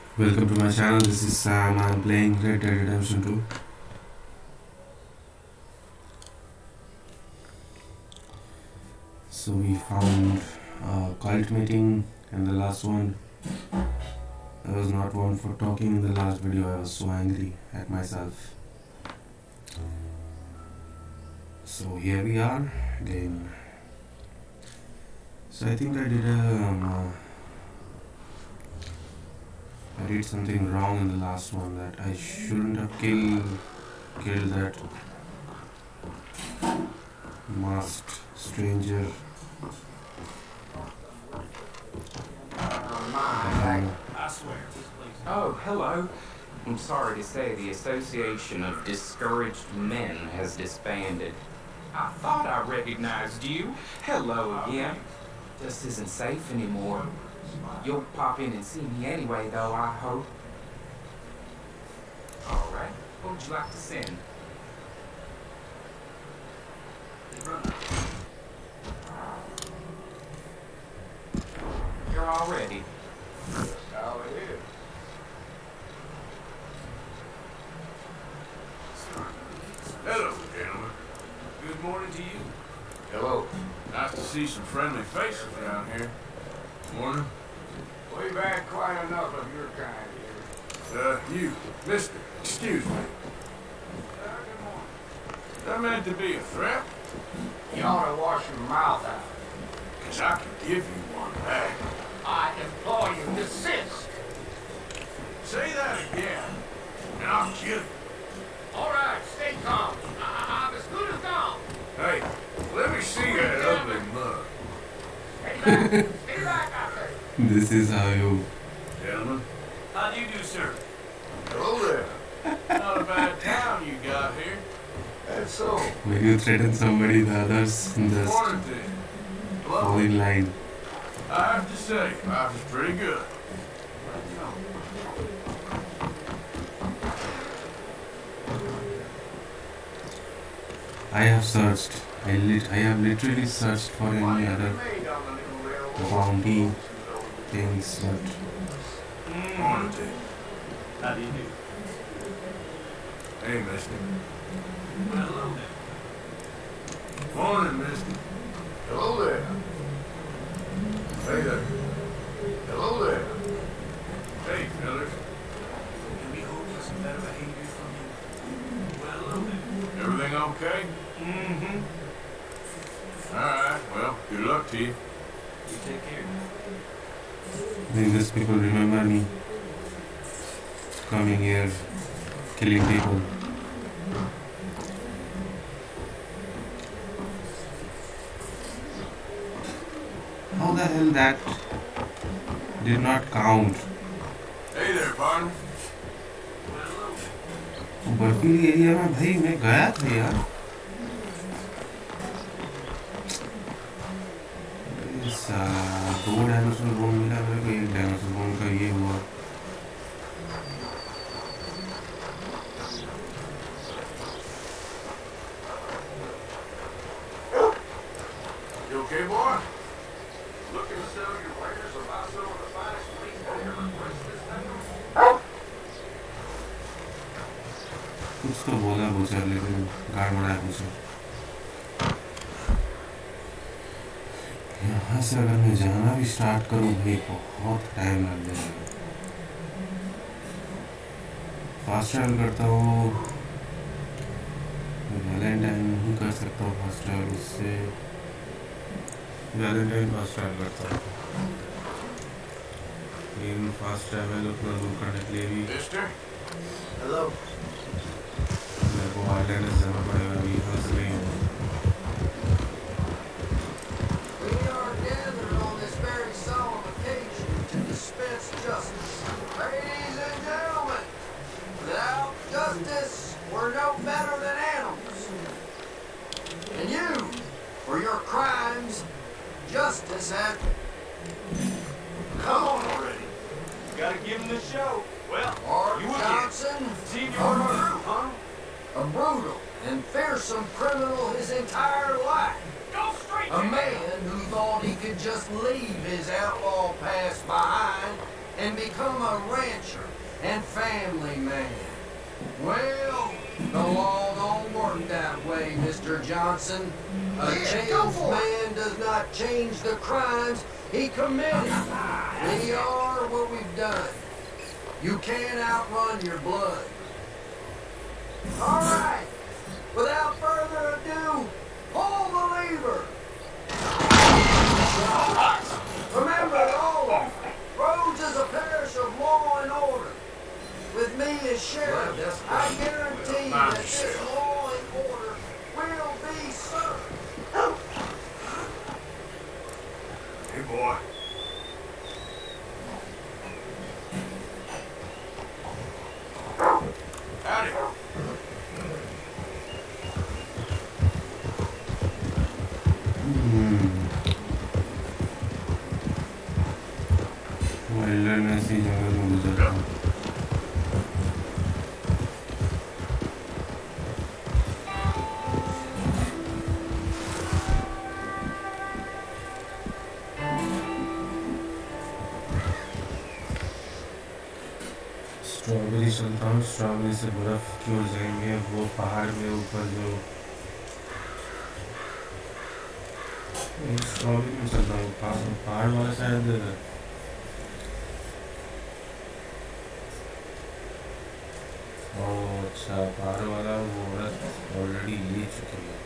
Welcome to my channel. This is Sam. I'm playing Red Dead Redemption 2. So we found a cult meeting in the last one. I was not one for talking in the last video. I was so angry at myself. So here we are again. So I think I did something wrong in the last one, that I shouldn't have killed that masked stranger. I swear. Oh, hello. I'm sorry to say the Association of Discouraged Men has disbanded. I thought I recognized you. Hello again. Just isn't safe anymore. You'll pop in and see me anyway, though, I hope. All right. What would you like to send? You're all ready. How it is. Hello, gentlemen. Good morning to you. Hello. Nice to see some friendly faces around here. Morning. We've had quite enough of your kind here. You, mister, excuse me. Good morning. Is that meant to be a threat? You ought to wash your mouth out. 'Cause I could give you one back. I implore you, desist. Say that again, and I'll kill you. All right, stay calm. I'm as good as gone. Hey, let me see that ugly mug. Stay back out there. This is how you. Gentlemen, How do you do, sir? Hello there. not a bad town you got here. That's so. When you threaten somebody, the others just Morning to you. fall in line. I have to say, life is pretty good. I have searched. I have literally searched for any other bounty things, but Morning to you. How do you do? Hey, mister. Well, hello there. Morning, mister. Hello there. Hey there. Hello there. Hey, fellas. Can we hope for some better behavior from you? Well, hello there. Everything okay? Mm-hmm. All right. Well, good luck to you. You take care. I think these people remember me coming here, killing people. How the hell that did not count? Hey there, partner. बर्फीली area में भाई मैं गया था यार. दो dinosaur bone मिला मेरे को, एक डायनासोर बोन का ये हुआ. You okay, boy? Looking to sell your wares or buy some of the finest meat that ever graced this town? कुछ तो बोला बुचर, लेकिन गाड़ बढ़ाया बुचर. यहाँ से अगर मैं जाना भी स्टार्ट करूँ भाई, बहुत टाइम लग जाएगा. फास्ट ट्रैवल करता हूँ, वैलेंटाइन नहीं कर सकता हूँ फास्ट ट्रैवल, उससे वैलेंटाइन फास्ट ट्रैवल करता हूँ. लेकिन फास्ट ट्रैवल उतना दूर करने के लिए भी Mister? Hello. मेरे को आइलैंड जाना पड़ेगा अभी यहाँ से. We are gathered on this very solemn occasion to dispense justice. Ladies and gentlemen, without justice, we're no better than animals. And you, for your crimes, justice has... Come on already. Gotta give him the show. Well, Art you again. Johnson, Seen your crew, huh? a brutal and fearsome criminal his entire life. Go straight A to man who thought he could just leave his outlaw past behind and become a rancher and family man. Well, the law don't work that way, Mr. Johnson. A changed man does not change the crimes he committed. We are what we've done. You can't outrun your blood. All right, without further ado, pull the lever. Remember, all Rhodes is a parish of law and order. With me as sheriff, I guarantee that this law and order will be served. Hey, boy. Howdy. Wilderness ही जंगल में गुजरता हूँ। Strawberry चलता हूँ, strawberry से बर्फ की ओर जाएंगे। वो पहाड़ में ऊपर जो स्ट्रॉबेरी में चलता हूँ, पहाड़ वाला शायद अच्छा पहाड़ वाला वो औरत ऑलरेडी ले चुकी है।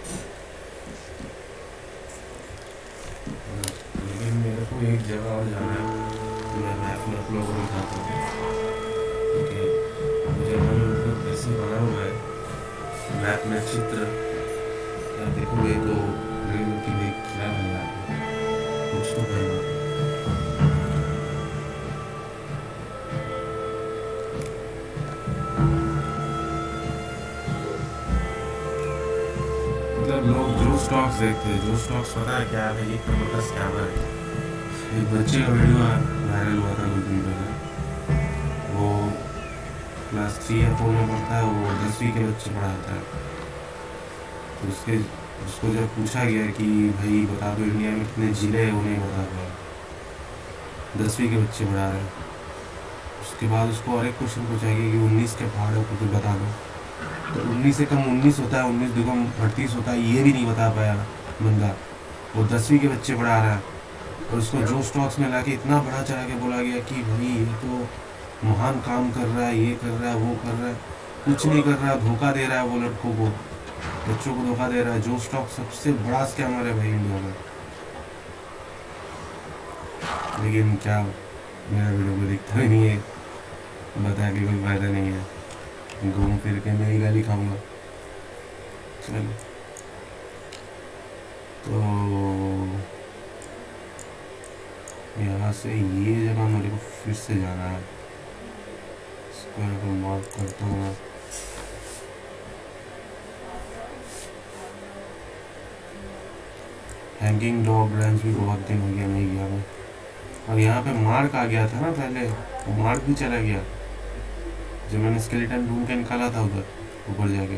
लेकिन मेरे को एक जगह और जाना है, मैं मैप में आप लोगों को दिखाता हूँ। ओके, मुझे मतलब ऐसे बना हुआ है मैप में चित्र, या देखोगे तो कि भाई क्या बना है, कुछ तो बना। लोग जो स्टॉक्स देखते हैं, जो स्टॉक्स पता है क्या है, एक नंबर का स्कैमर है। एक बच्चे का वीडियो वायरल हुआ था 2 दिन पहले। वो क्लास 3 या 4 में पढ़ता है, वो 10वीं के बच्चे पढ़ाता है। तो उसको जब पूछा गया कि भाई बता दो इंडिया में कितने जिले हैं, वो नहीं बता पाया। 10वीं के बच्चे पढ़ा रहे हैं। उसके बाद उसको और एक क्वेश्चन पूछा गया कि 19 के पहाड़ों को तो बता दो। तो 19 से कम 19 होता है, 19 दुगम 38 होता है, ये भी नहीं बता पाया बंदा। वो 10वीं के बच्चे पढ़ा रहा है और उसको जो स्टॉक्स में लाके इतना बड़ा चढ़ा के बोला गया कि भाई ये तो महान काम कर रहा है, ये कर रहा है, वो कर रहा है। कुछ नहीं कर रहा है, धोखा दे रहा है वो लड़कों को, बच्चों को धोखा दे रहा है। जो स्टॉक सबसे बड़ा स्कैमर है भाई इंडिया में। लेकिन क्या मेरा वीडियो को दिखता ही नहीं है, बता के कोई फायदा नहीं है। घूम फिर के मैं ही गाली खाऊंगा। चलो तो यहाँ से ये जगह मेरे को फिर से जाना है। इसको यहाँ पर मार्क करता हूँ मैं। हैंगिंग डॉग रेंज भी बहुत दिन हो गया नहीं गया मैं। और यहाँ पे मार्क आ गया था ना पहले, वो मार्क भी चला गया जो मैंने स्केलेटन ढूंढ के निकाला था उधर ऊपर जाके।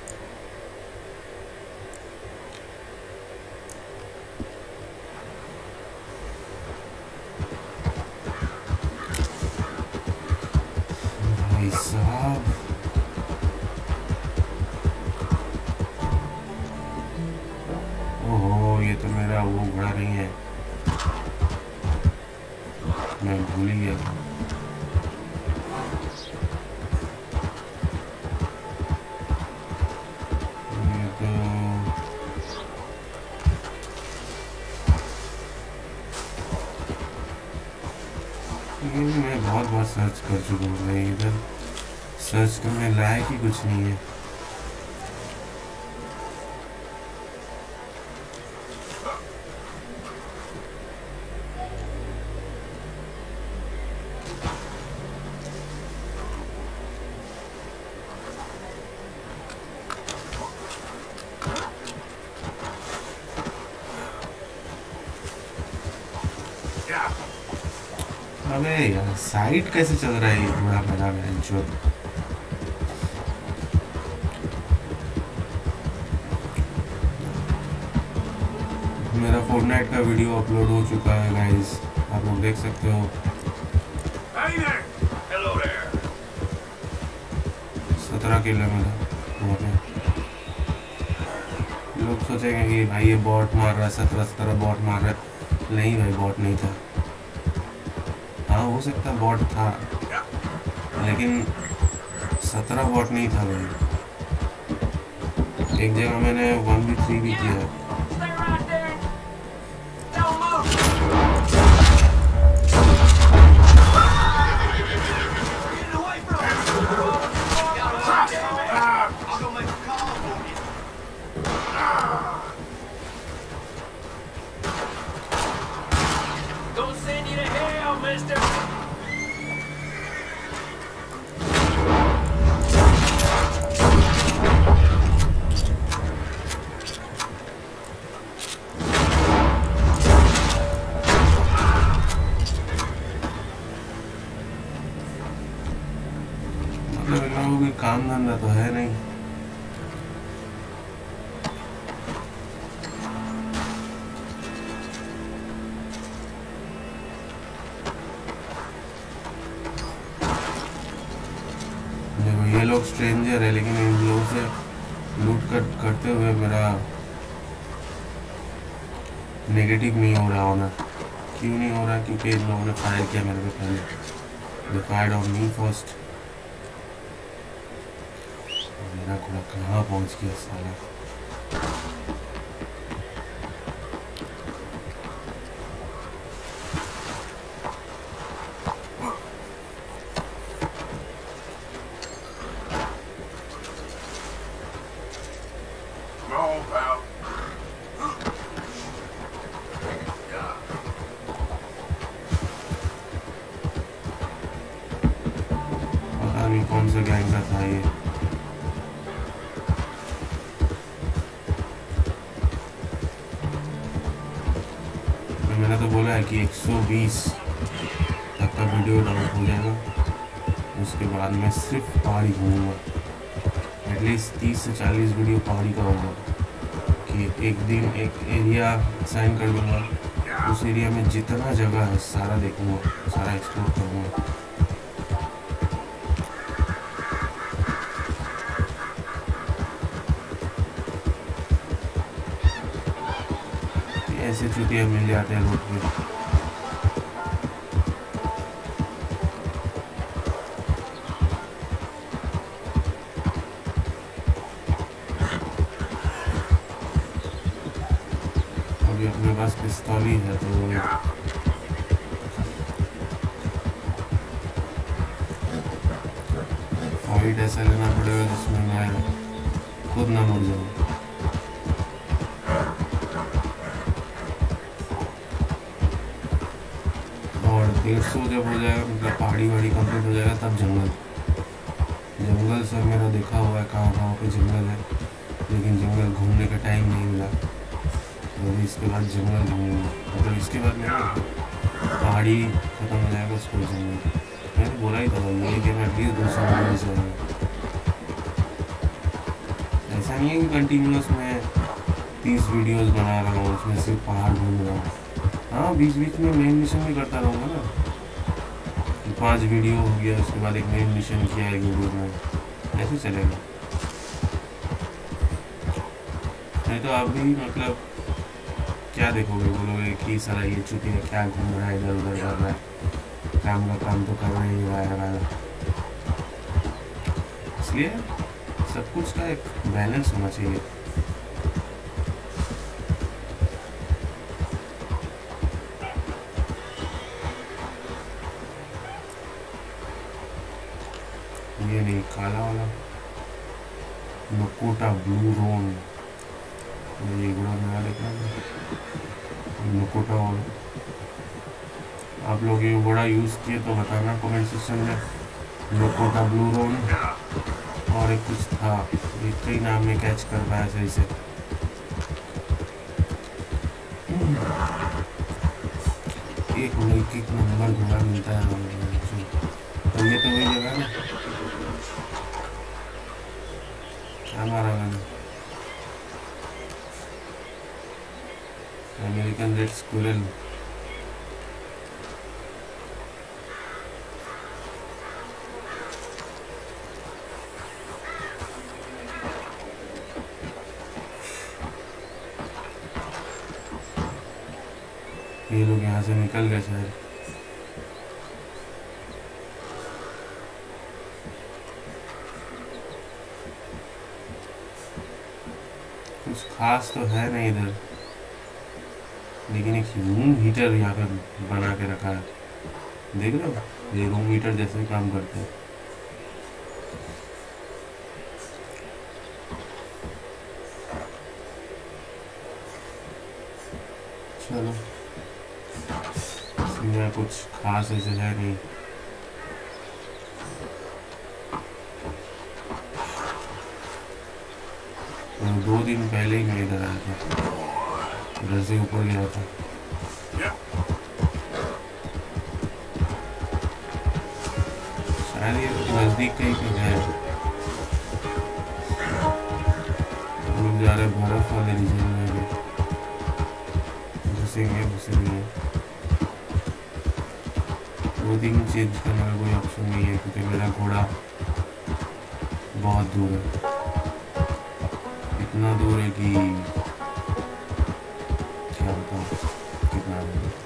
भाई साहब ओहो, ये तो मेरा वो घोड़ा नहीं है, मैं भूल ही गया। मैं बहुत बार सर्च कर चुका हूँ भाई, इधर सर्च करने लायक ही कुछ नहीं है। अबे यार साइट कैसे चल रहा है ये थोड़ा बड़ा बेंचो। मेरा फोर्टनाइट का वीडियो अपलोड हो चुका है गाइस, आप लोग देख सकते हो। Hey, 17 किलो में था वहाँ पे। लोग सोचेंगे कि भाई ये बॉट मार रहा है, 17 बॉट मार रहा है। नहीं भाई, बॉट नहीं था। हाँ हो सकता बॉट था, लेकिन 17 बॉट नहीं था भाई। एक जगह मैंने 1v3 भी किया है। काम धंधा तो है नहीं। देखो ये लोग स्ट्रेंजर है, लेकिन इन लोगों से लूट करते हुए मेरा नेगेटिव नहीं हो रहा होना। क्यों नहीं हो रहा? क्योंकि इन लोगों ने फायर किया मेरे पे पहले। They fired on me first. मेरा घोड़ा कहाँ पहुँच गया साला? पता नहीं कौन सा गैंग का था ये। मैंने तो बोला है कि 120 तक का वीडियो डाउनलोड हो जाएगा, उसके बाद मैं सिर्फ पहाड़ी घूमूंगा। एटलीस्ट 30 से 40 वीडियो पहाड़ी का होगा कि एक दिन एक एरिया साइन कर दूँगा, उस एरिया में जितना जगह है सारा देखूँगा, सारा एक्सप्लोर करूँगा। ऐसे चुतिया मिल जाते हैं रोड पे। अभी अपने पास पिस्तौल ही है, तो फाइट ऐसा लेना पड़ेगा जिसमें मैं खुद ना मर जाऊँ। और 150 जब हो जाएगा, मतलब पहाड़ी वाड़ी कंप्लीट हो जाएगा, तब जंगल सब मेरा देखा हुआ है कहाँ कहाँ पे जंगल है, लेकिन जंगल घूमने का टाइम नहीं मिला। तो अभी इसके बाद जंगल घूमूंगा, मतलब इसके बाद नहीं, पहाड़ी खत्म हो जाएगा उसको जंगल। मैंने बोला ही था ये कि मैं एटलीस्ट 200 वीडियो से ऐसा नहीं है कि कंटिन्यूस में 30 वीडियोस बना रहा हूँ, उसमें सिर्फ पहाड़ घूम रहा हूँ। हाँ बीच बीच में मेन मिशन भी करता रहूँगा ना, कि 5 वीडियो हो गया, उसके बाद एक मेन मिशन किया एक वीडियो में, ऐसे चलेगा। नहीं तो आप भी मतलब क्या देखोगे, बोलोगे कि सारा ये चुतिया क्या घूम रहा है, इधर उधर कर रहा है, काम का काम तो कर ही रहा है। इसलिए सब कुछ का एक बैलेंस होना चाहिए। ये नहीं काला वाला नकोटा ब्लू रोन, ये गुड़ा नया देखना नकोटा वाला। आप लोग ये बड़ा यूज़ किए तो बताना कमेंट सेक्शन में। नकोटा ब्लू रोन और एक कुछ था, एक कई नाम में कैच कर पाया सही से। एक नंबर घोड़ा मिलता है, तो ये तो वही जगह ना। क्या मारा मैंने? American red squirrel. ये लोग यहाँ से निकल गए शायद। कुछ खास तो है नहीं इधर, लेकिन एक रूम हीटर यहाँ पे बना के रखा है, देख रहे हो? ये रूम हीटर जैसे काम करते हैं। चलो, इसमें कुछ खास ऐसे है नहीं। तो 2 दिन पहले ही मैं इधर आया था, इधर से ऊपर गया था। शायद ये नज़दीक कहीं पे है। हम लोग जा रहे हैं बर्फ वाले रीजन में, घुसेंगे। क्लोथिंग चेंज करने का कोई ऑप्शन नहीं है क्योंकि मेरा घोड़ा बहुत दूर है, इतना दूर है कि क्या बताऊँ कितना दूर है।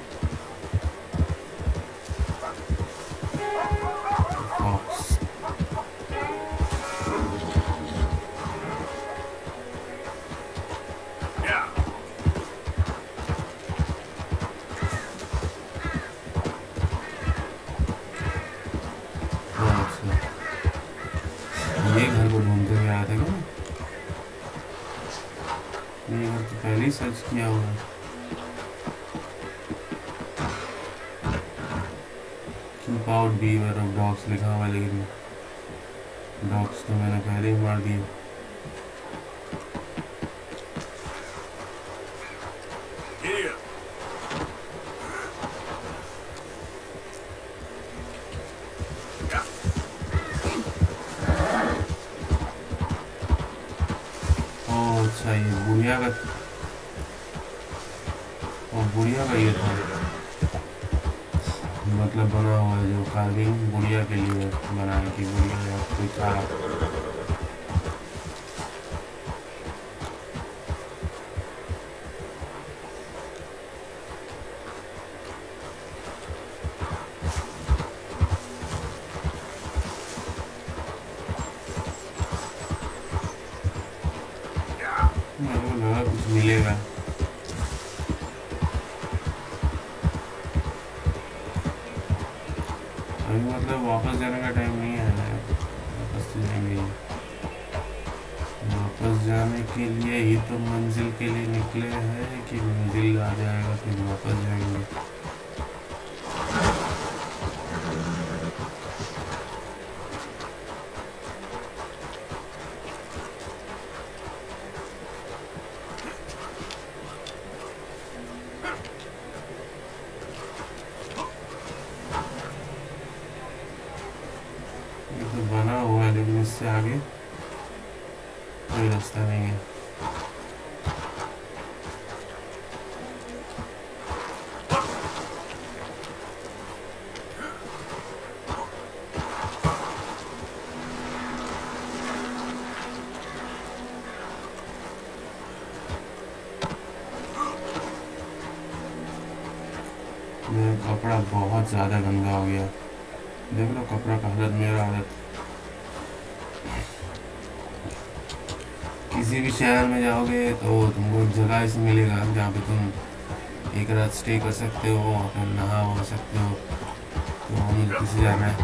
सर्च किया हुआ keep out beware of dogs लिखा हुआ, लेकिन डॉग्स तो मैंने पहले ही मार दिए। अच्छा, ये बुढ़िया का ये था, मतलब बना हुआ है जो कार्विंग बुढ़िया के लिए बना है कि बुढ़िया या कोई था। मेरे को लगा कुछ मिलेगा। मतलब वापस जाने का टाइम नहीं है, वापस तो जाएंगे। वापस जाने के लिए ही तो मंजिल के लिए निकले हैं कि मंजिल आ जाएगा फिर वापस जाएंगे। बना हुआ है लेकिन इससे आगे कोई रास्ता नहीं है। मेरा कपड़ा बहुत ज़्यादा गंदा हो गया, देख लो कपड़ा का हालत, मेरा हालत। किसी भी शहर में जाओगे तो तुमको एक जगह ऐसी मिलेगा जहाँ पे तुम एक रात स्टे कर सकते हो, वहाँ पर नहा हो सकते हो। तो हमें किसी जाना है,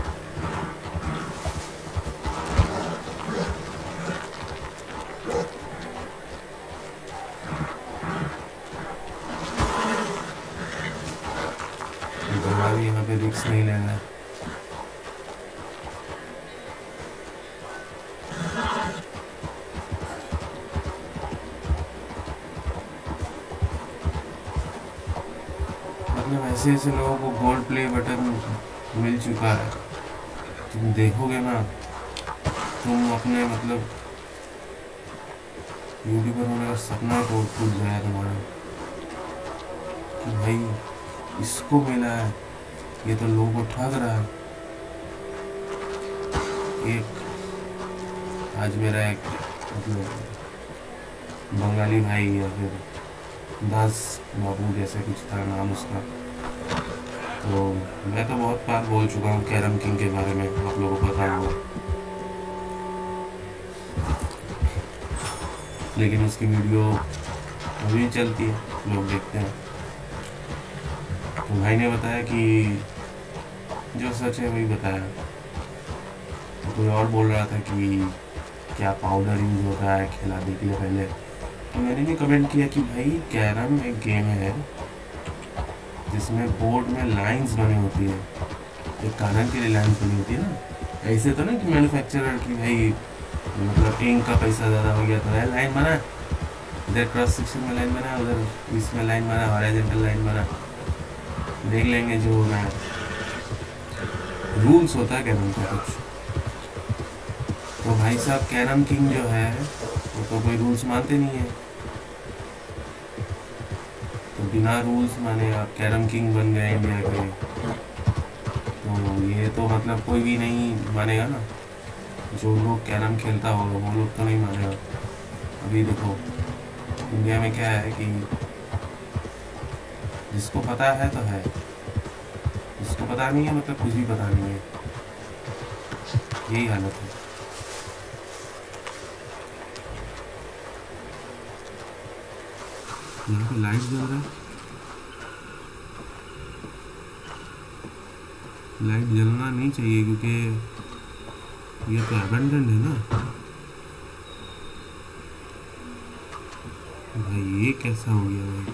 भी यहाँ पे रिस्क नहीं लेना है। मतलब ऐसे लोगों को गोल्ड प्ले बटन मिल चुका है, तुम देखोगे ना, तुम अपने मतलब यूट्यूबर होने का सपना को टूट जाएगा तुम्हारा कि भाई इसको मिला है, ये तो लोगों को ठग रहा है। एक आज मेरा एक मतलब बंगाली भाई या फिर दास बाबू जैसे कुछ था नाम उसका। तो मैं तो बहुत बार बोल चुका हूँ कैरम किंग के बारे में, आप लोगों को पता होगा, लेकिन उसकी वीडियो अभी चलती है, लोग देखते हैं। तो भाई ने बताया कि जो सच है वही बताया। तो कोई और बोल रहा था कि क्या पाउडर यूज़ होता है, खेला देख ले पहले। तो मैंने भी कमेंट किया कि भाई कैरम एक गेम है जिसमें बोर्ड में लाइंस बनी होती है, एक कारण के लिए लाइंस बनी होती है ना। ऐसे तो नहीं कि मैन्युफैक्चरर की भाई मतलब इंक का पैसा ज़्यादा हो गया तो है लाइन बना, इधर क्रॉस सेक्शन में लाइन बना, उधर इसमें लाइन बना, हॉरिजॉन्टल लाइन बना, देख लेंगे जो होना है। रूल्स होता है कैरम का कुछ। तो भाई साहब कैरम किंग जो है वो तो कोई रूल्स मानते नहीं है, तो बिना रूल्स माने आप कैरम किंग बन गए इंडिया के, तो ये तो मतलब कोई भी नहीं मानेगा ना। जो लोग कैरम खेलता होगा वो लोग तो नहीं मानेगा। अभी देखो इंडिया में क्या है कि जिसको पता है तो है, जिसको पता नहीं है मतलब कुछ भी पता नहीं है, यही हालत है। यहाँ पे लाइट जल रहा है, लाइट जलना नहीं चाहिए क्योंकि ये तो अबंडेंट है ना। भाई ये कैसा हो गया भाई,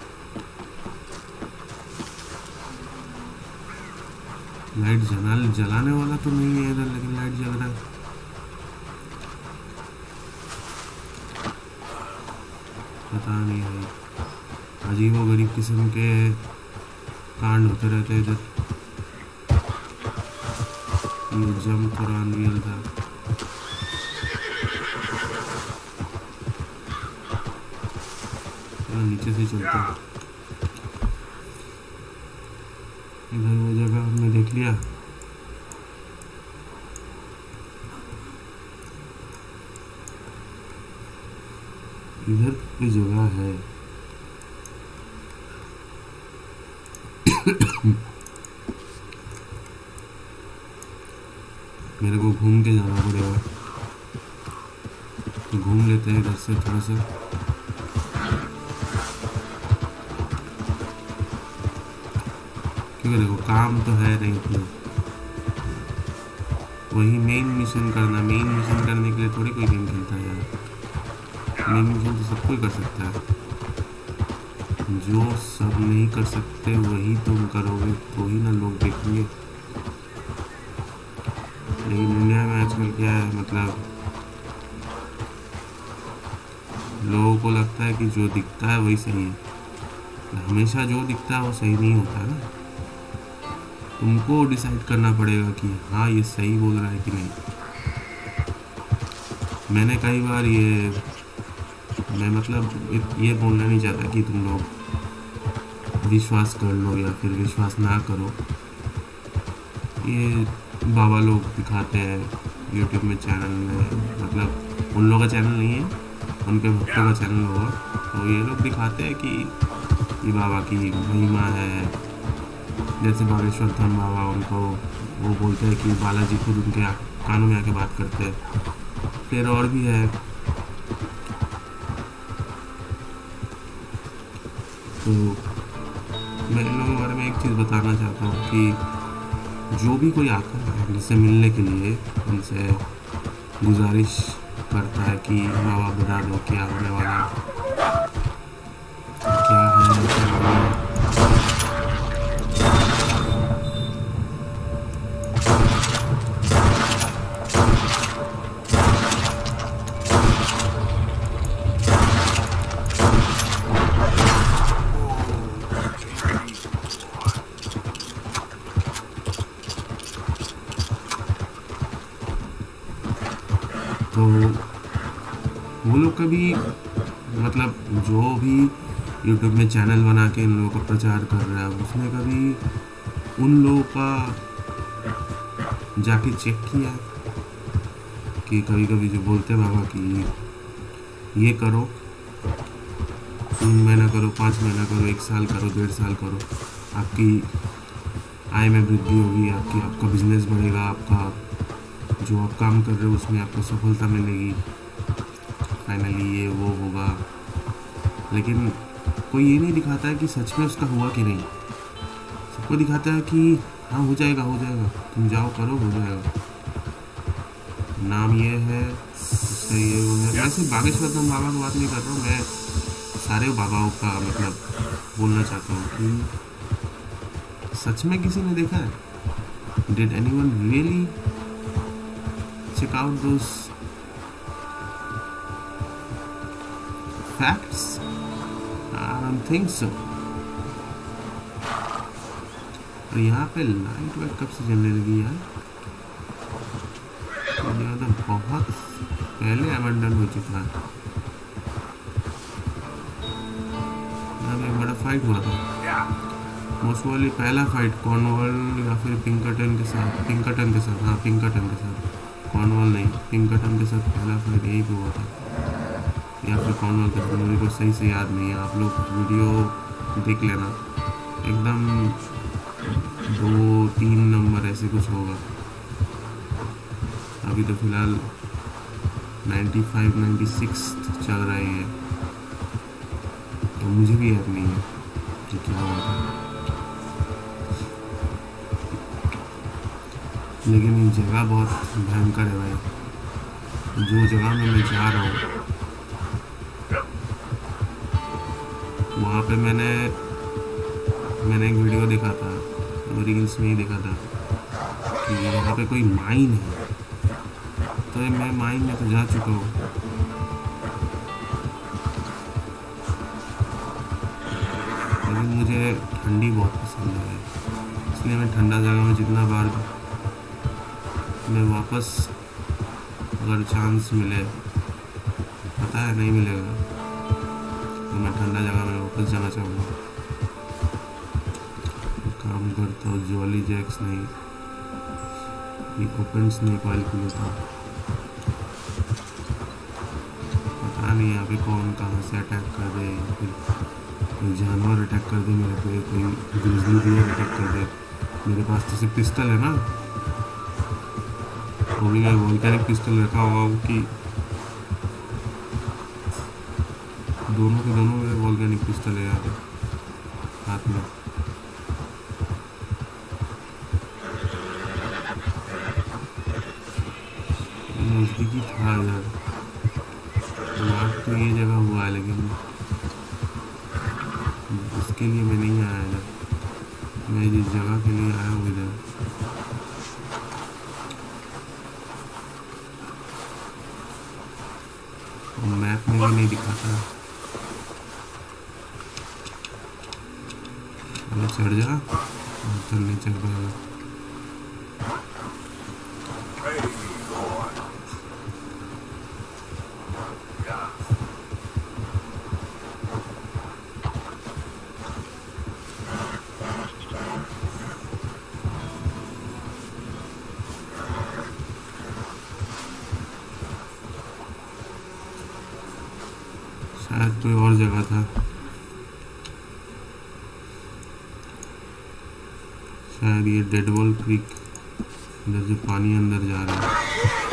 लाइट जलाने वाला तो नहीं है इधर, लेकिन लाइट जल रहा है। पता नहीं भाई, अजीबोगरीब किस्म के कांड होते रहते इधर। ये जंप थोड़ा अनरियल था। चलो नीचे से चलते हैं। इधर वो जगह हमने देख लिया। इधर कोई जगह है मेरे को घूम के जाना पड़ेगा, तो घूम लेते हैं इधर से थोड़ा सा। क्योंकि देखो काम तो है नहीं इतना, वही मेन मिशन करना। मेन मिशन करने के लिए थोड़ी कोई गेम खेलता है यार। मेन मिशन तो सब कोई कर सकता है, जो सब नहीं कर सकते वही तुम करोगे तो ही ना लोग देखेंगे। लेकिन इंडिया में आजकल क्या है, मतलब लोगों को लगता है कि जो दिखता है वही सही है। हमेशा जो दिखता है वो सही नहीं होता है ना। तुमको डिसाइड करना पड़ेगा कि हाँ ये सही बोल रहा है कि नहीं। मैंने कई बार मैं मतलब ये बोलना नहीं चाहता कि तुम लोग विश्वास कर लो या फिर विश्वास ना करो। ये बाबा लोग दिखाते हैं यूट्यूब में, चैनल में, मतलब उन लोगों का चैनल नहीं है, उनके भक्तों का चैनल होगा। तो ये लोग दिखाते हैं कि ये बाबा की महिमा है। जैसे बागेश्वर धाम बाबा, उनको वो बोलते हैं कि बालाजी खुद उनके कानों में आके बात करते हैं। फिर और भी है। तो मैं इन लोगों के बारे में एक चीज़ बताना चाहता हूँ कि जो भी कोई आता है मुझसे मिलने के लिए, उनसे गुजारिश करता है कि बाबा बता दो क्या होने वाला है, क्या है। तो वो लोग कभी मतलब जो भी यूट्यूब में चैनल बना के इन लोगों का प्रचार कर रहा है, उसने कभी उन लोगों का जाके चेक किया कि कभी कभी जो बोलते बाबा कि ये करो 3 महीना करो, 5 महीना करो, 1 साल करो, 1.5 साल करो, आपकी आय में वृद्धि होगी, आपका बिजनेस बढ़ेगा, आपका जो आप काम कर रहे हो उसमें आपको सफलता मिलेगी, फाइनली ये वो होगा। लेकिन कोई ये नहीं दिखाता है कि सच में उसका हुआ कि नहीं। सबको दिखाता है कि हाँ हो जाएगा, तुम जाओ करो, हो जाएगा, नाम ये है, उसका ये वो है। वैसे बागेश्वर धाम बाबा की बात नहीं कर रहा हूँ मैं, सारे बाबाओं का मतलब बोलना चाहता हूँ कि सच में किसी ने देखा है? Did anyone really check out those facts? I don't think so. और यहाँ पे लाइट वाइट कब से जलने लगी यार? तो बहुत पहले अबंडन हो चुका है। यहाँ पे एक बड़ा फाइट हुआ था, मोस्ट वाली पहला फाइट कॉर्नवॉल या फिर पिंकटन के साथ, हाँ पिंकटन के साथ, कॉर्नवॉल नहीं, पिंकटन के साथ पहला फाइट यही पे हुआ था, या फिर कॉर्नवॉल के साथ, मेरे को सही से याद नहीं है। आप लोग वीडियो देख लेना, एकदम 2-3 नंबर ऐसे कुछ होगा। अभी तो फिलहाल 95-96 चल रहा है, तो मुझे भी याद नहीं है कि क्या हुआ था। लेकिन ये जगह बहुत भयंकर है भाई। जो जगह में मैं जा रहा हूँ वहाँ पे मैंने एक वीडियो देखा था, रील्स में ही देखा था कि यहाँ पे कोई माइन है। तो मैं माइन में तो जा चुका हूँ, लेकिन मुझे ठंडी बहुत पसंद है, इसलिए मैं ठंडा जगह में जितना बार मैं वापस, अगर चांस मिले, पता है नहीं मिलेगा, तो मैं ठंडा जगह में वापस जाना चाहूँगा। काम करता हूँ जॉली जैक्स नहीं, ये ओपन स्नेक ऑयल पी लेता हूँ। पता नहीं यहाँ पे कौन कहाँ से अटैक कर दे, फिर कोई जानवर अटैक कर दे मेरे पे, कोई ग्रिजली बियर अटैक कर दे। मेरे पास तो सिर्फ पिस्टल है ना, वो भी वोल्केनिक पिस्टल रखा हुआ कि दोनों के दोनों मेरे वोल्केनिक पिस्टल है यहाँ पे हाथ में। नज़दीकी था यार, तो ये जगह हुआ है, लेकिन इसके लिए मैं नहीं आया इधर। मैं जिस जगह के लिए आया हूँ इधर, मैप में भी नहीं दिखाता। अरे चढ़ जा, चल नहीं चढ़ पाएगा। शायद कोई और जगह था, शायद ये डेडवॉल क्रीक, इधर से पानी अंदर जा रहा है।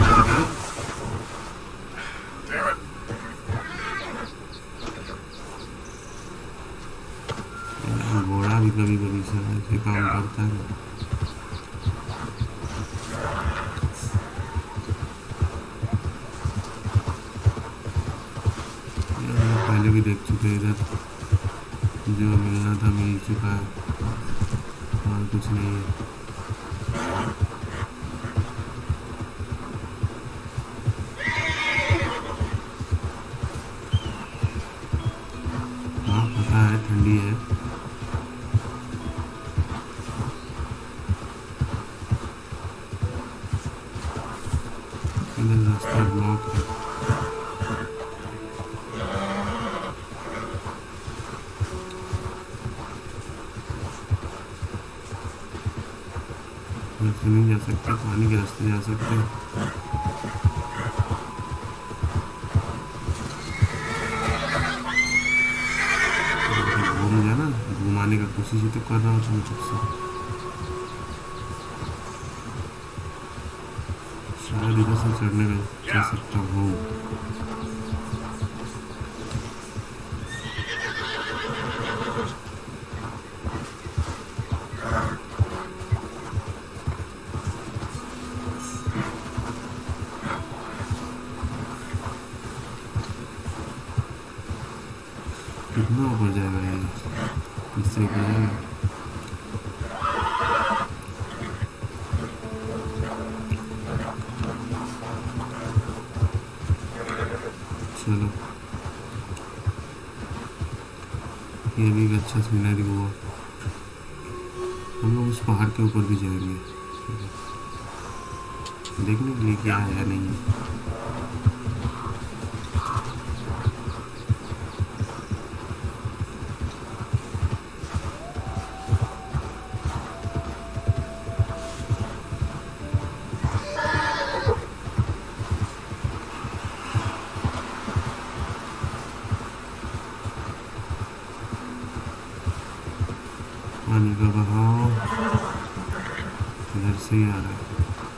घोड़ा भी कभी कभी ऐसे काम करता है। पहले भी देख चुके हैं इधर, जो मिलना था मिल चुका है, और कुछ नहीं है। हाँ पता है ठंडी है, इधर रास्ता ब्लॉक है। वैसे नहीं जा सकते, पानी के रास्ते जा सकते हैं। आने का कोशिश ही तो कर रहा हूँ तुम चुप से। शायद इधर से चढ़ने में जा सकता हूँ। कितना ऊपर जाएगा ये? इससे ऊपर जाएगा? चलो, ये भी एक अच्छा सीनरी हुआ। हम लोग उस पहाड़ के ऊपर भी जाएंगे देखने के लिए क्या है नहीं है। पानी का बहाव इधर से ही आ रहा है।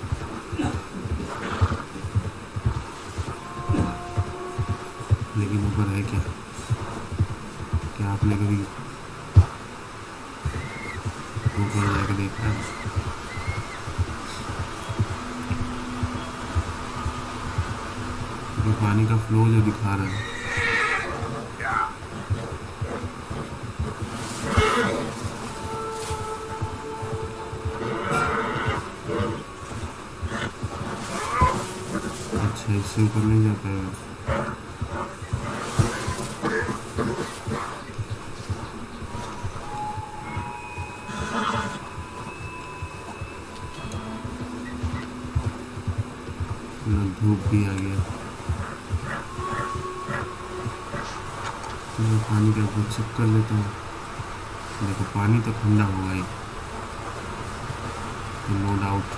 लेकिन ऊपर है क्या? क्या आपने कभी ऊपर जाके देखा है? तो पानी का फ्लो जो दिखा रहा है इससे ऊपर नहीं जाता है। धूप भी आ गया तो मैं पानी का कुछ चेक कर लेता हूँ। देखो पानी तो ठंडा होगा ही, नो डाउट।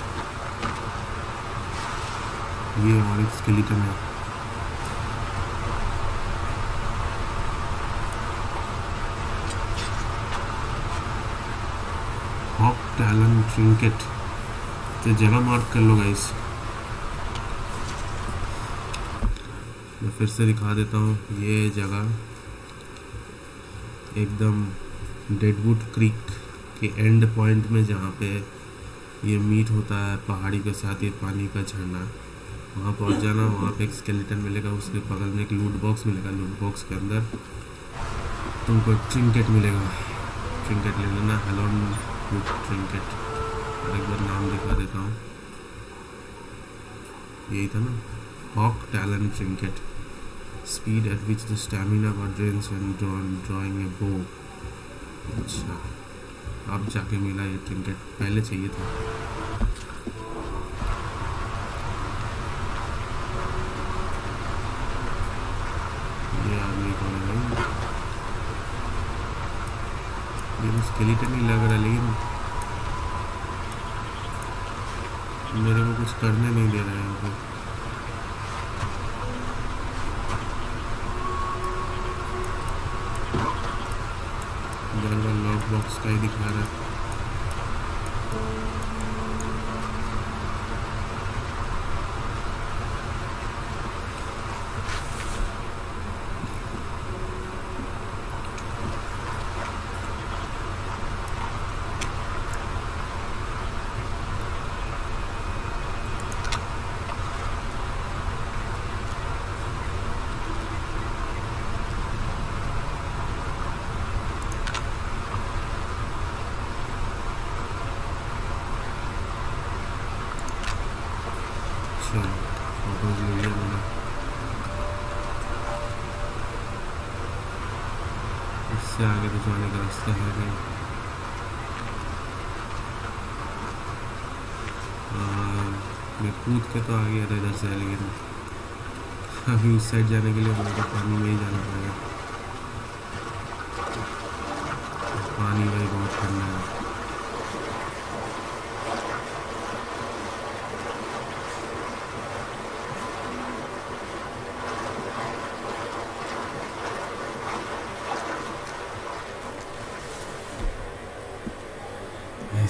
ये और एक स्केलेटन है। Hawk talon trinket. तो जगह मार्क कर लो गाइस। मैं फिर से दिखा देता हूँ। ये जगह एकदम डेडवुड क्रीक के एंड पॉइंट में, जहाँ पे ये मीट होता है पहाड़ी के साथ ये पानी का झरना, वहाँ पहुँच जाना। वहाँ पे एक स्केलेटन मिलेगा, उसके बगल में एक लूट बॉक्स मिलेगा। लूट बॉक्स के अंदर तुमको ट्रिंकेट मिलेगा। ट्रिंकेट ले लेना, हेलोन ट्रिंकेट। और एक बार नाम दिखा देता हूँ, यही था ना, hawk talon trinket. Speed at which the stamina got drains when drawing a bow। अच्छा, अब जाके मिला ये ट्रिंकेट, पहले चाहिए था। ये आदमी कौन है भाई? ये तो स्केलेटन ही लग रहा है, लेकिन मेरे को कुछ करने नहीं दे रहा है यहाँ पे। लॉक बॉक्स का ही दिखा रहा है। फोटोज ले लिया मैंने। इससे आगे तो जाने का रास्ता है नहीं। मैं कूद के तो आ गया था इधर से, लेकिन अभी उस साइड जाने के लिए मेरे को पानी में ही जाना पड़ेगा। पानी भाई बहुत ठंडा है।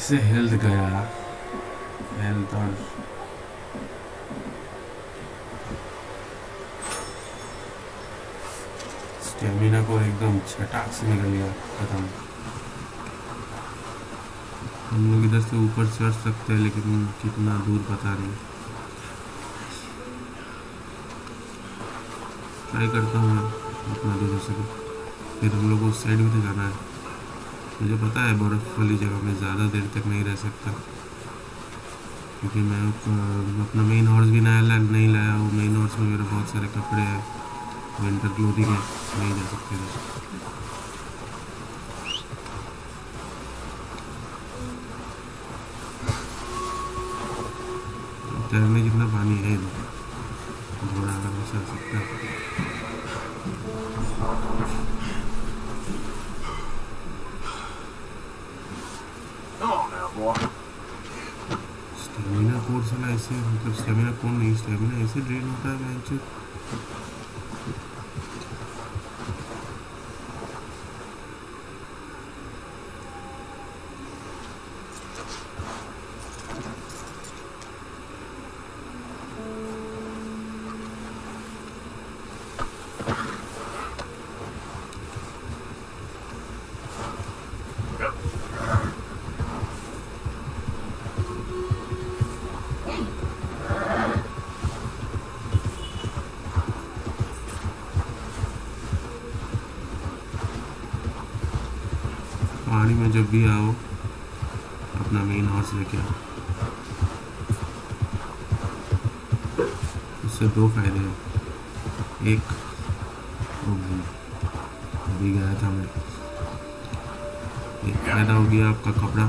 इससे हेल्थ गया, हेल्थ और स्टेमिना को एकदम छटाक से निकल गया, खत्म। हम लोग इधर से ऊपर चढ़ सकते हैं लेकिन कितना दूर पता नहीं। ट्राई करता हूँ मैं उतना दूर हो सके। फिर हम लोग को उस साइड भी तो जाना है। मुझे पता है बर्फ़ वाली जगह में ज़्यादा देर तक नहीं रह सकता, क्योंकि मैं अपना मेन हॉर्स भी नहीं लाया हूँ। मेन हॉर्स में मेरे बहुत सारे कपड़े हैं, विंटर क्लोथिंग है, नहीं जा सकते थे। तैरने जितना पानी है इधर, घोड़ा आराम से आ सकता है। स्टेमिना कोर्स वाला ऐसे, मतलब स्टेमिना कौन नहीं, स्टेमिना ऐसे ड्रेन होता है मैच। पहाड़ी में जब भी आओ अपना मेन हॉर्स लेके आओ। उससे दो फायदे हैं। एक, अभी गया था मैं, एक फायदा हो गया आपका कपड़ा,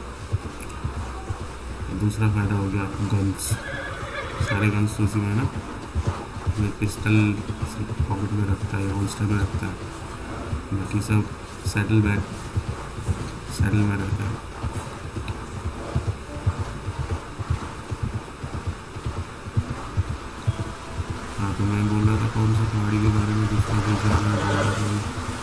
दूसरा फायदा हो गया गन्स। सारे गन्स तो उसी में ना, पिस्टल पॉकेट में रखता है, होल्स्टर में रखता है, बाकी सब सैडल में रहता है। हाँ, तो मैं बोल रहा था कौन सा पहाड़ी के बारे में, दूसरा कुछ ज़्यादा बोल रहा था।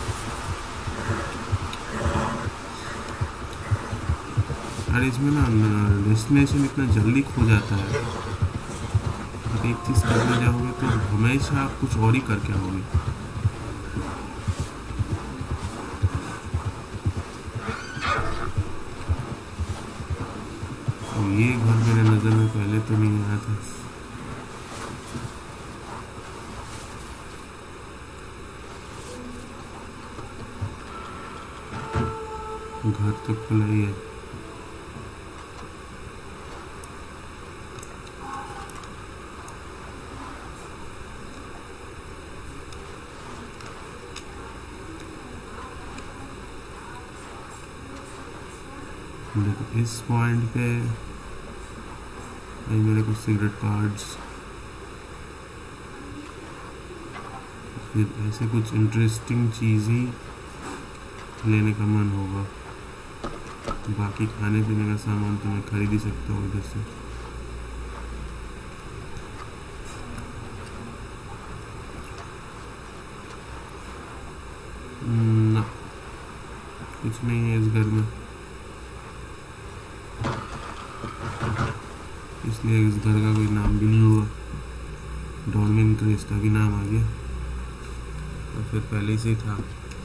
अरे इसमें ना डेस्टिनेशन इतना जल्दी खो जाता है। एक चीज़ करने जाओगे तो हमेशा आप कुछ और ही करके आओगे। ये घर मेरे नज़र में पहले तो नहीं आया था। घर तो खुला ही है। देखो इस पॉइंट पे मेरे कुछ सिगरेट कार्ड्स, फिर ऐसे कुछ इंटरेस्टिंग चीज़ ही लेने का मन होगा। बाकी खाने पीने का सामान तो मैं खरीद ही सकता हूँ इधर से। ना, कुछ नहीं है इस घर में, इसलिए इस घर का कोई नाम भी नहीं हुआ। डॉर्मिन क्रेस्ट का भी नाम आ गया, और फिर पहले से ही था।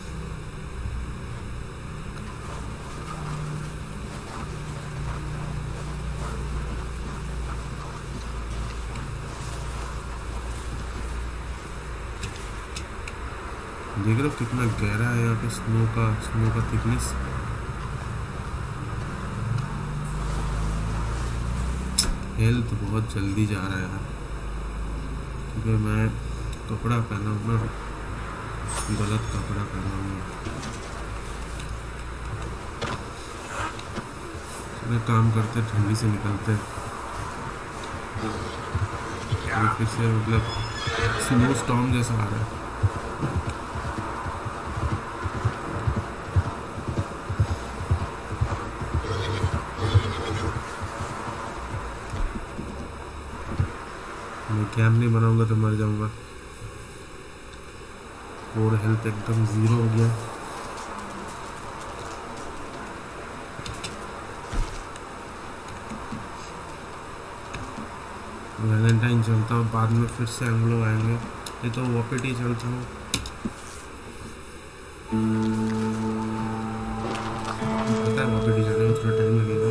देख रहे हो कितना गहरा है यहाँ पे स्नो का थिकनेस। हेल्थ बहुत जल्दी जा रहा है यार, क्योंकि मैं कपड़ा पहना हूँ ना, गलत कपड़ा पहना हूँ। काम करते ठंडी से निकलते फिर से, मतलब स्नो स्टॉर्म जैसा आ रहा है। मैं कैंप नहीं बनाऊंगा तो मर जाऊंगा। और हेल्थ एकदम ज़ीरो हो गया। वैलेंटाइन चलता हूँ, बाद में फिर से हम लोग आएंगे। ये तो वॉपिटी चलता हूँ। पता है वॉपिटी जाने में थोड़ा टाइम लगेगा।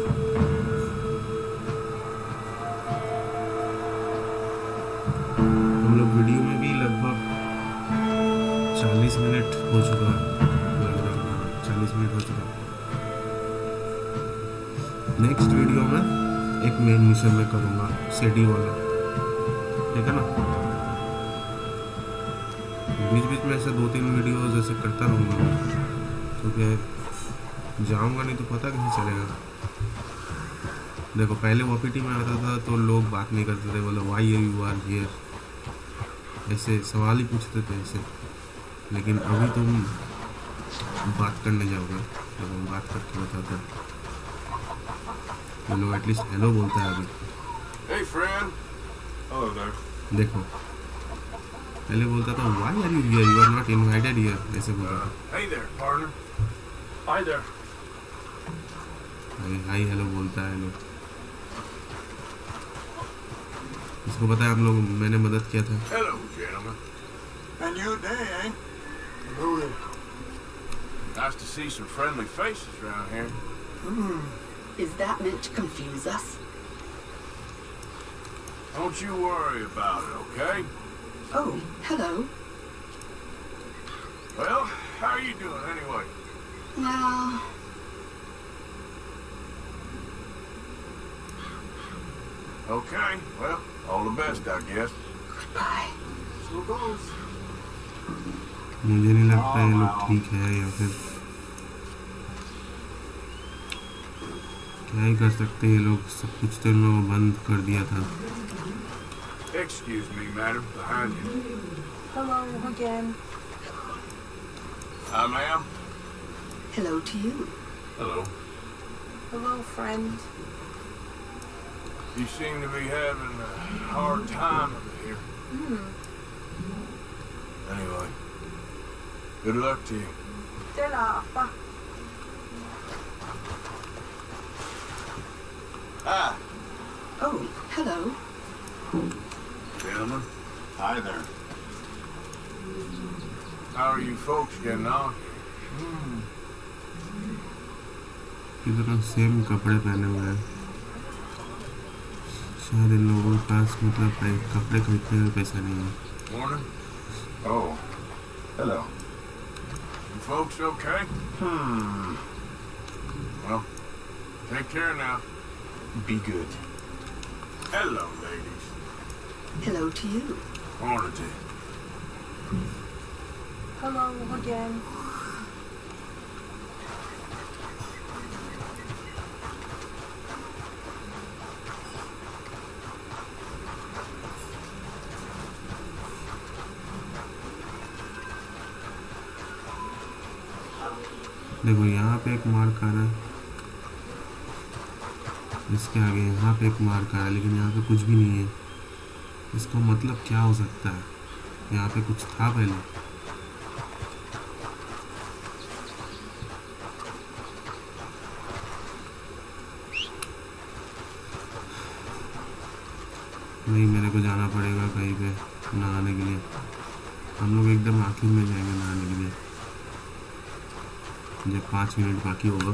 हम लोग वीडियो में भी लगभग 40 मिनट हो चुका है, लगभग 40 मिनट हो चुका है। नेक्स्ट वीडियो में एक मेन मिशन में करूँगा, सेडी वाला, ठीक है ना। बीच बीच में ऐसे 2-3 वीडियो जैसे करता रहूँगा मैं, क्योंकि जाऊँगा नहीं तो पता कैसे चलेगा। देखो पहले ओपीटी में आता था तो लोग बात नहीं करते थे, बोले वाई यू आर हियर, ऐसे सवाल ही पूछते थे ऐसे। लेकिन अभी तुम बात करने जाओगे तो हम बात करके बताते हैं। लोग एटलीस्ट हेलो बोलता है अभी। Hey, friend. Hello there. देखो पहले बोलता था why are you here, you are not invited here, ऐसे बोलता था। Hey there, partner. Hi there. Hi hello बोलता है लोग। इसको पता है हम लोग, मैंने मदद किया था। Hello, gentlemen. And you day, eh? Hello there. Nice to see some friendly faces around here. Is that meant to confuse us? Don't you worry about it, okay? Oh, hello. Well, how are you doing anyway? Well, Okay, well, all the best, I guess. goodbye. So goes. मुझे नहीं लगता ये लोग ठीक है, या फिर क्या ही कर सकते हैं ये लोग। सब कुछ तो इन लोगों को बंद कर दिया था। Excuse me, madam, behind you. Hello again. Hi, ma'am. Hello to you. Hello. Hello, friend. You seem to be having a hard time over here. Anyway, good luck to you. De la. Hi. Oh, hello. Gentlemen, Hi there. how are you folks getting on? कितना same कपड़े पहने हुए हैं। शायद इन लोगों के पास मतलब कपड़े खरीदने का पैसा नहीं है। Morning. Oh, hello. You folks okay? Well, take care now. Be good. Hello, ladies. Hello to you. Morning to you. Hello again. देखो यहाँ पे एक मार्क आ रहा है, इसके आगे यहाँ पे एक मार्क आ रहा है, लेकिन यहाँ पे कुछ भी नहीं है। इसका मतलब क्या हो सकता है? यहाँ पे कुछ था पहले। नहीं, मेरे को जाना पड़ेगा कहीं पे नहाने के लिए। हम लोग एकदम आखिर में जाएंगे नहाने के लिए, जब 5 मिनट बाकी होगा।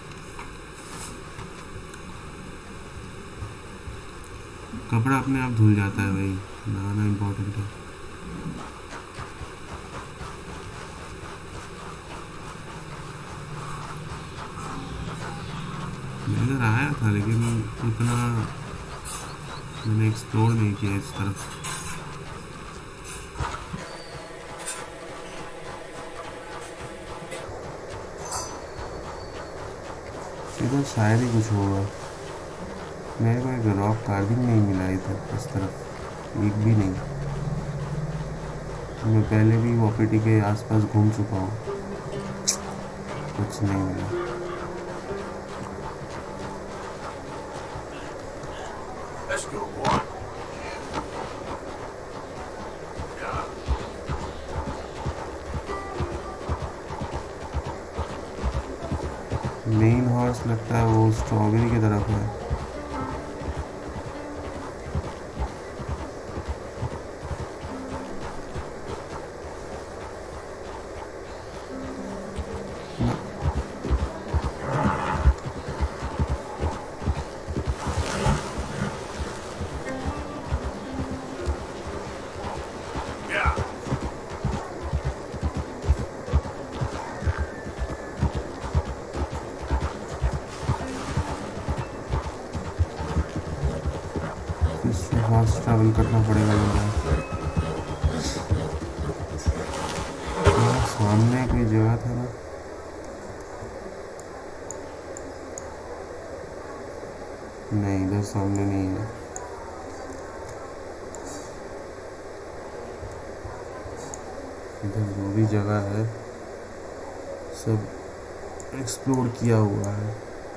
कपड़ा अपने आप धुल जाता है भाई, नहाना इम्पोर्टेंट है। मैं इधर आया था लेकिन उतना मैंने एक्सप्लोर नहीं किया इस तरफ। इधर शायद ही कुछ होगा। मेरे को एक रॉक कार्विंग नहीं मिला इधर इस तरफ, एक भी नहीं। मैं पहले भी वॉपिटी के आसपास घूम चुका हूँ, कुछ नहीं मिला। Let's go, boy. Main horse लगता है वो स्ट्रॉबेरी की तरफ है। इससे फास्ट ट्रैवल करना पड़ेगा लग रहा है। सामने कोई जगह था ना, नहीं इधर सामने नहीं है। इधर जो भी जगह है सब एक्सप्लोर किया हुआ है।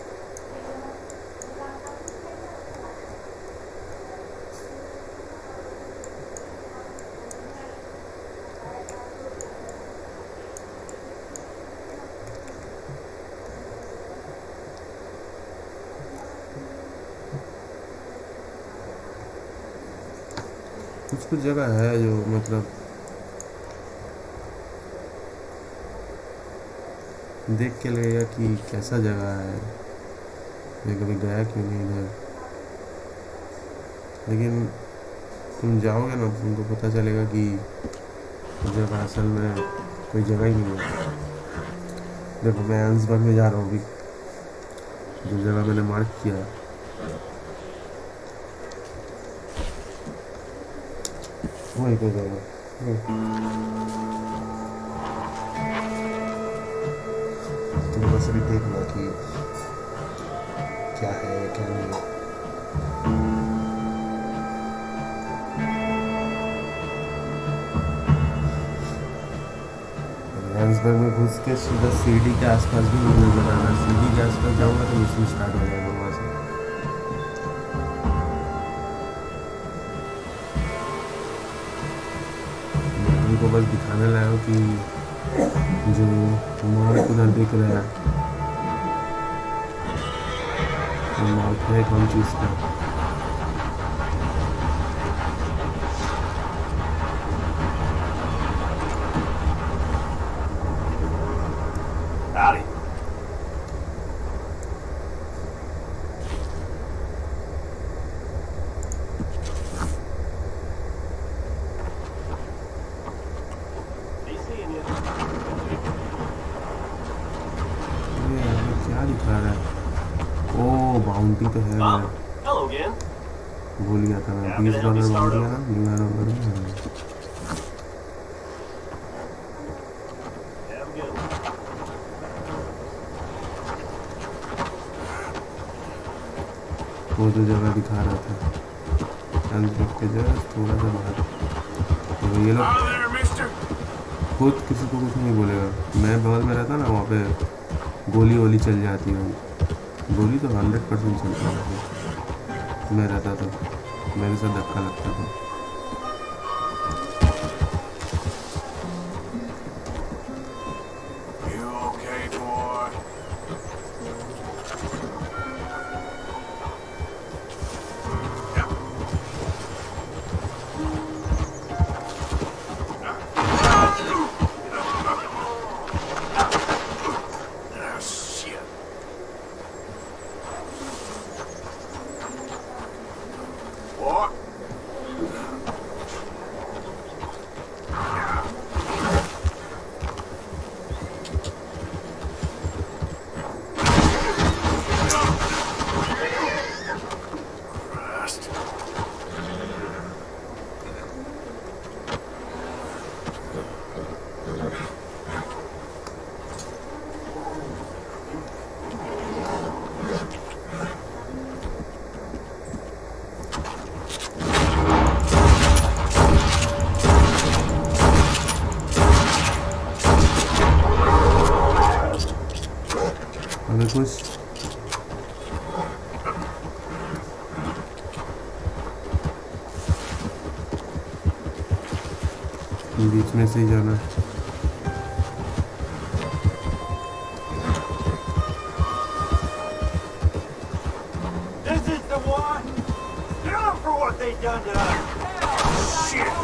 कुछ जगह है जो मतलब देख के लगेगा कि कैसा जगह है, मैं कभी गया क्यों नहीं इधर। लेकिन तुम जाओगे ना तुमको पता चलेगा कि जगह असल में कोई जगह ही नहीं है। देखो मैं आंसबर्ग में जा रहा हूँ अभी, जो जगह मैंने मार्क किया वही को जगह। तो बस अभी देख लो कि क्या है क्या नहीं है। आंसबर्ग में घुस के सीधा सीडी के आसपास भी मुझे नजर आ रहा है। सीडी के आसपास जाऊँगा तो मिशन स्टार्ट हो जाएगा वहाँ से। को बस दिखाने लाया हूँ कि जो मार्क उधर दिख रहा है वो मार्क है कौन चीज़ का। बाउंटी तो है, मैं भूल गया था मैं। $20 बाउंटी है ना, न्यू एनिवर्सरी में। वो जो जगह दिखा रहा था आंसबर्ग के जगह थोड़ा सा बाहर, तो ये लोग खुद किसी को कुछ नहीं बोलेगा। मैं बगल में रहता ना, वहाँ पे गोली वोली चल जाती है। गोली तो 100% चलता है। मैं रहता था, मेरे से धक्का लगता था। कुछ बीच में से ही जाना है। This is the one. Kill them for what they done to us. Shit.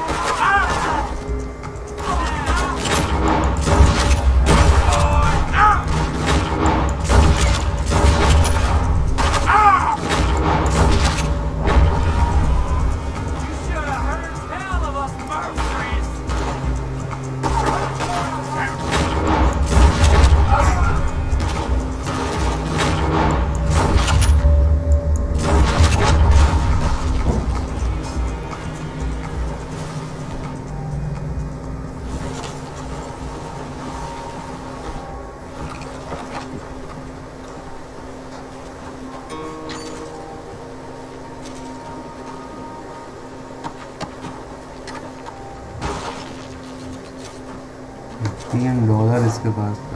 $3 इसके पास था।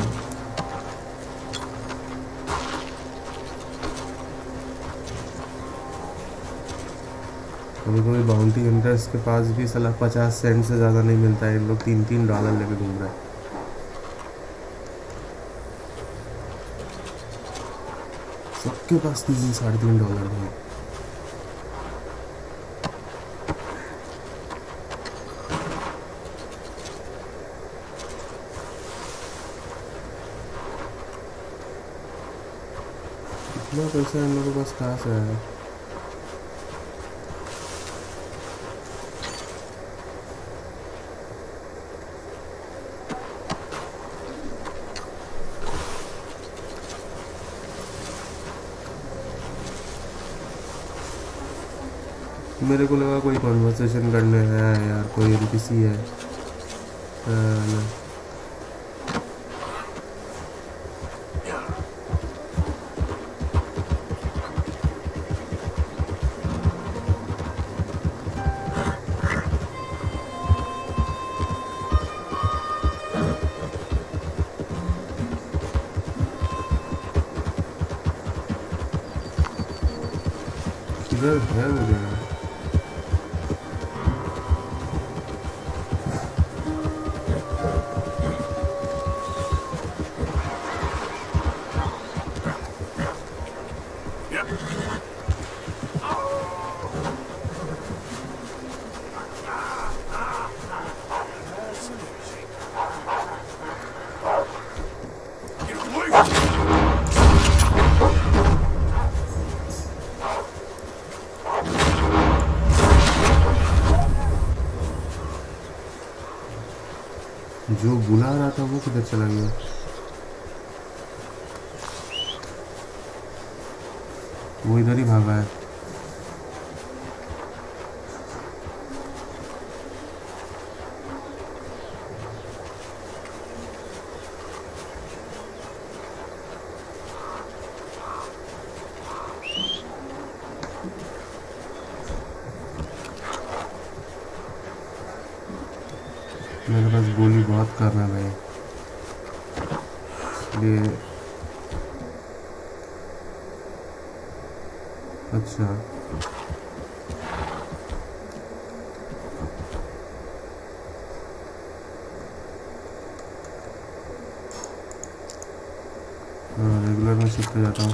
कभी कभी बाउंटी हंटर्स के पास भी साला 50 सेंट से ज़्यादा नहीं मिलता है। इन लोग $3 लेके घूम रहे हैं। सबके पास $3-3.5 है। इतना पैसा इन लोगों के पास कहाँ से आया? मेरे को लगा कोई कॉन्वर्सेशन करने है यार, कोई NPC है ना। किधर है वो जगह? जो बुला रहा था वो किधर चला गया? वो इधर ही भागा है। मेरे पास गोली बहुत कम है भाई, इसलिए अच्छा रेगुलर में शिफ्ट हो जाता हूँ।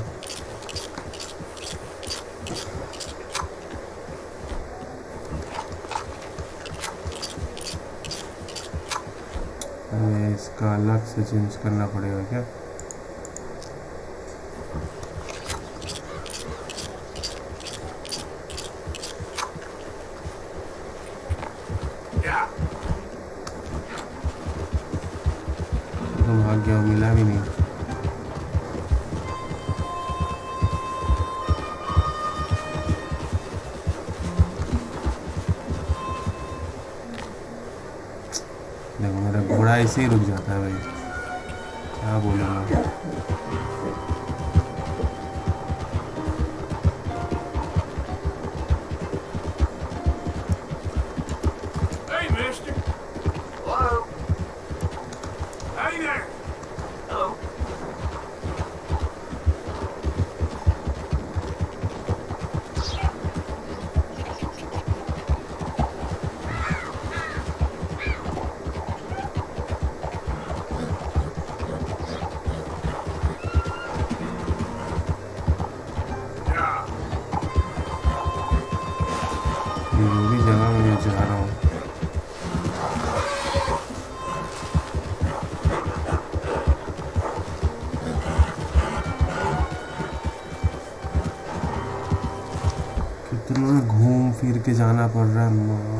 इसका अलग से चेंज करना पड़ेगा क्या? तो भाग गया, मिला भी नहीं। देखो मेरा घोड़ा ऐसे ही रुक जाता है भाई, क्या बोलूँगा। Hey, mister. Hello? Hey there. Hello? जो भी जगह मैं जा रहा हूँ कितना घूम फिर के जाना पड़ रहा है।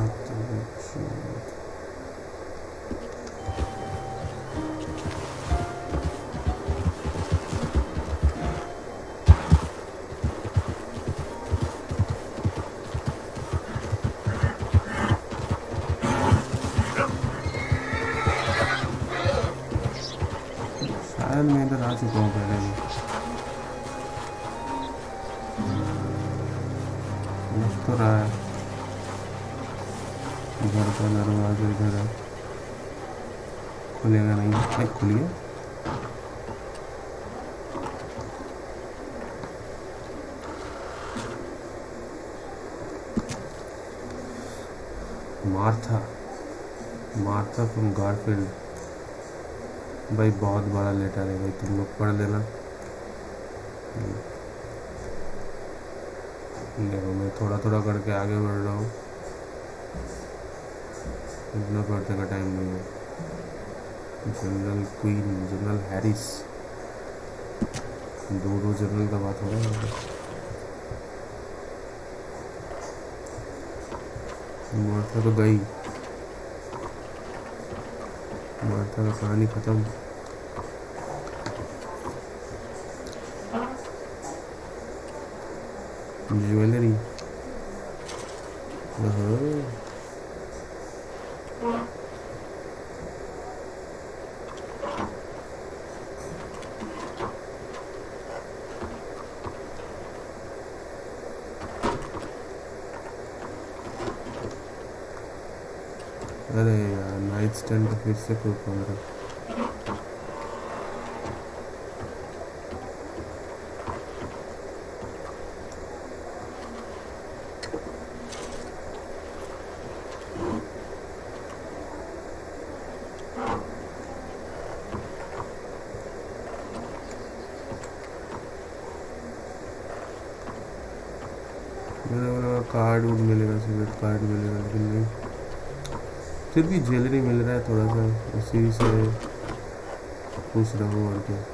शायद मैं इधर आ चुका हूँ पहले भी, लग तो रहा है। घर का दरवाजा इधर है। खुलेगा नहीं, नहीं खुल गया। Martha from Garfield. भाई बहुत बड़ा लेटर है भाई, तुम लोग पढ़ लेना। देखो मैं थोड़ा थोड़ा करके आगे बढ़ रहा हूँ, इतना पढ़ने का टाइम नहीं है। जनरल क्वीन, जनरल हैरिस, दो जनरल का बात हो रहा है। मार्था तो गई, मार्था का कहानी खत्म। ज्वेलरी, अरे यार नाइट स्टैंड तो फिर से कोई पड़ रहा। कार्ड वुड मिलेगा, सिगरेट कार्ड मिलेगा, लेकिन नहीं। फिर भी ज्वेलरी मिल रहा है थोड़ा सा, उसी से खुश रहो और क्या।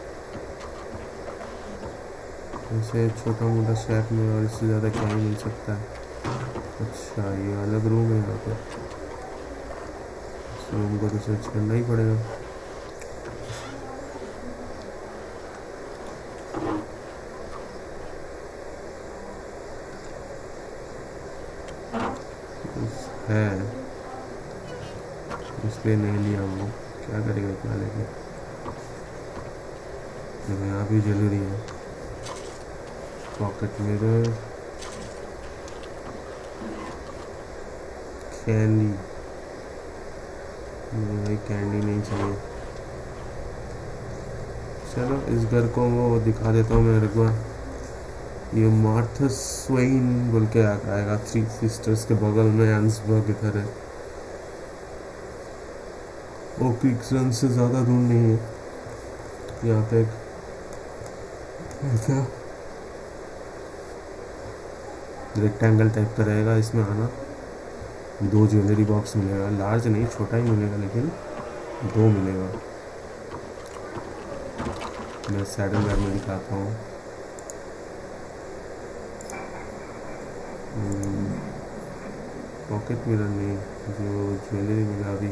ऐसे छोटा मोटा शैक में और इससे ज़्यादा क्या ही मिल सकता है। अच्छा ये अलग रूम है यहाँ पे, इस रूम को तो सर्च करना ही पड़ेगा। है इसलिए नहीं लिया, वो क्या करेगा इतना लेके। देखो यहाँ भी ज्वेलरी है, पॉकेट मिरर, कैंडी, भाई कैंडी नहीं चाहिए। चलो इस घर को वो दिखा देता हूँ मैं एक बार। ये मार्था स्वेइन बोल के आएगा, 3 सिस्टर्स के बगल में एंसबर्ग इधर है। ओक क्रीक से ज़्यादा दूर नहीं है। यहाँ पे ऐसा रेक्टेंगल टाइप का रहेगा, इसमें आना 2 ज्वेलरी बॉक्स मिलेगा, लार्ज नहीं छोटा ही मिलेगा, लेकिन 2 मिलेगा। मैं सैडल बैग में दिखाता हूँ। पॉकेट मिरर नहीं, जो ज्वेलरी मिला अभी।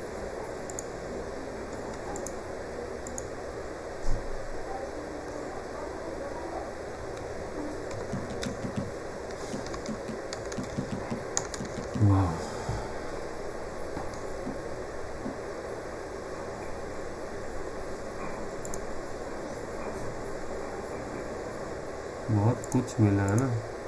वाह बहुत कुछ मिला है ना।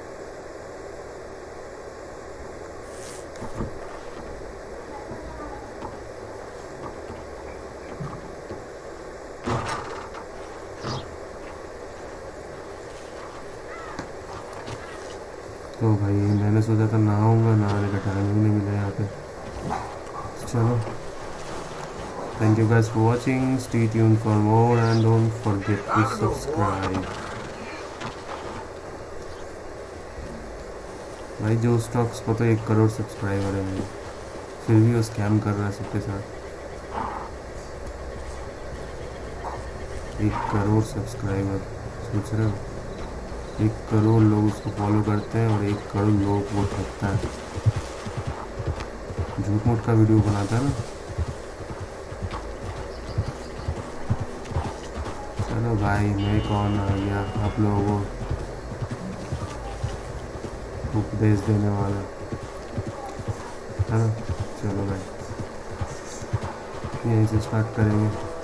तो भाई मैंने सोचा था नहाऊंगा, नहाने का टाइम ही नहीं मिला यहाँ पे। चलो thank you guys for watching, stay tuned for more and don't forget to subscribe. भाई जो स्टॉक्स को तो 1 करोड़ सब्सक्राइबर है भाई, फिर भी वो स्कैम कर रहा है सबके साथ। 1 करोड़ सब्सक्राइबर, सोच रहे हो? 1 करोड़ लोग उसको फॉलो करते हैं और 1 करोड़ लोगों को वो ठगता है, झूठ मूठ का वीडियो बनाता है ना। चलो भाई मैं कौन आ गया आप लोगों को उपदेश देने वाला है ना। चलो भाई यहीं से स्टार्ट करेंगे।